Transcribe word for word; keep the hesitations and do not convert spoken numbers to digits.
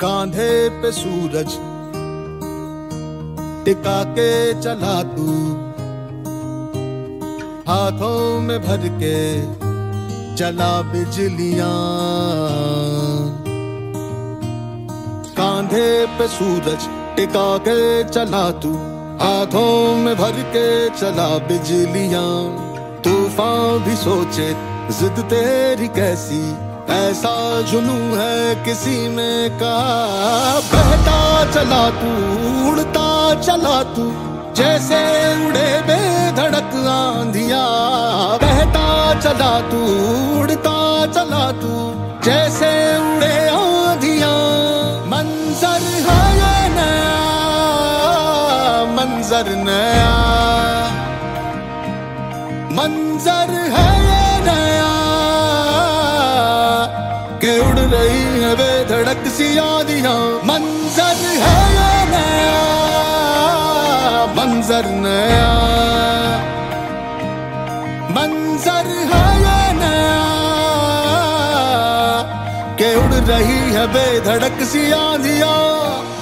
कांधे पे सूरज टिका के चला तू, हाथों में भर के चला बिजलियां। कांधे पे सूरज टिका के चला तू, हाथों में भर के चला बिजलियां। तूफान भी सोचे जिद तेरी कैसी, ऐसा जुनू है किसी में कहा। बहता चला तू, उड़ता चला तू, जैसे उड़े बेधड़क आंधियां। बहता चला तू, उड़ता चला तू, जैसे उड़े आंधियां। मंजर है ये नया, मंजर नया, मंजर है ये नया, के उड़ रही है बेधड़क सी आंधियां। मंजर है ये नया, मंजर नया, मंजर है ये नया, के उड़ रही है बेधड़क सी आंधियां।